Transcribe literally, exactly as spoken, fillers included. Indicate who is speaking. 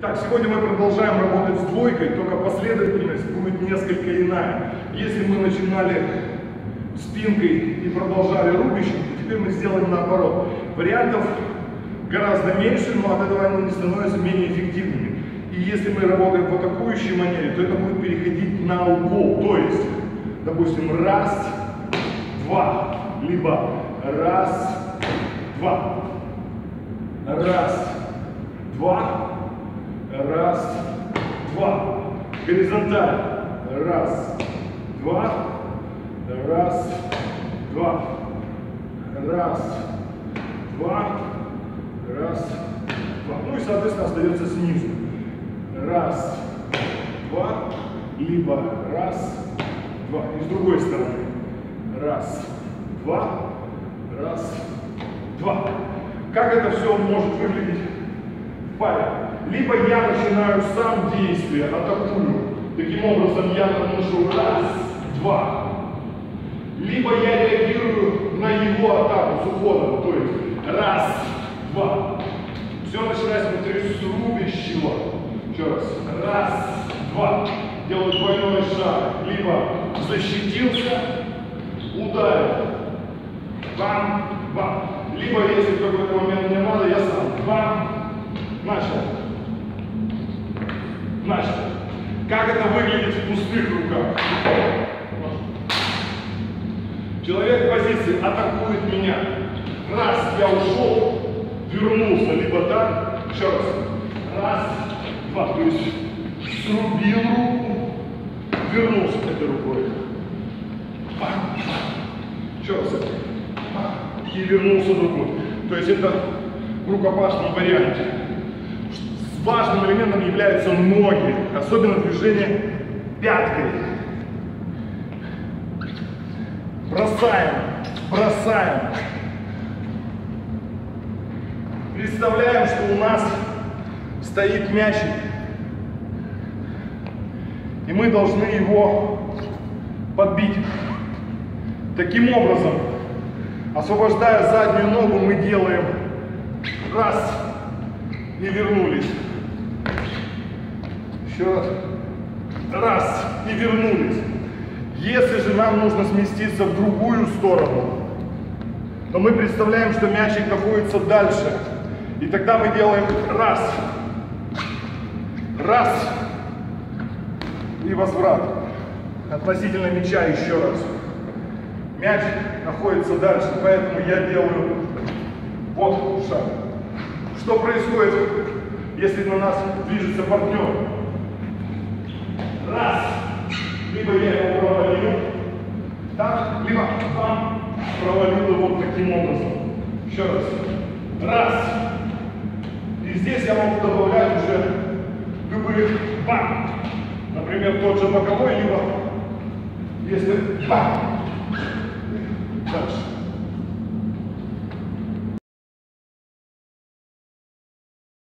Speaker 1: Так, сегодня мы продолжаем работать с двойкой, только последовательность будет несколько иная. Если мы начинали спинкой и продолжали рубящим, то теперь мы сделаем наоборот. Вариантов гораздо меньше, но от этого они не становятся менее эффективными. И если мы работаем в атакующей манере, то это будет переходить на укол. То есть, допустим, раз, два, либо раз, два, раз, два, раз, два, горизонтально, раз, два, раз, два, раз, два, раз, два. Ну и, соответственно, остается снизу. Раз, два, либо раз, два. И с другой стороны. Раз, два, раз, два. Как это все может выглядеть в паре? Либо я начинаю сам действие, атакую. Таким образом я наношу раз, два. Либо я реагирую на его атаку с уходом. То есть раз, два. Все начинается внутри с рубящего. Еще раз. Раз, два. Делаю двойной шаг. Либо защитился, ударил. Бам, бам. Либо, если в какой-то момент мне надо, я сам. Бам. Начал. Начал. Как это выглядит в пустых руках? Человек в позиции атакует меня. Раз, я ушел, вернулся. Либо так. Еще раз. Раз, два. То есть срубил руку, вернулся этой рукой. Бам, бам. Еще раз. Бам. И вернулся другой. То есть это в рукопашном варианте. Важным элементом являются ноги, особенно движение пяткой. Бросаем, бросаем. Представляем, что у нас стоит мячик, и мы должны его подбить. Таким образом, освобождая заднюю ногу, мы делаем раз и вернулись. Еще раз. Раз. И вернулись. Если же нам нужно сместиться в другую сторону, то мы представляем, что мячик находится дальше. И тогда мы делаем раз. Раз. И возврат. Относительно мяча еще раз. Мяч находится дальше, поэтому я делаю вот шаг. Что происходит, если на нас движется партнер? Раз, либо я его провалил, так, либо бам, провалил его вот таким образом. Еще раз. Раз. И здесь я могу добавлять уже любые бам. Например, тот же боковой, либо если бам. Дальше.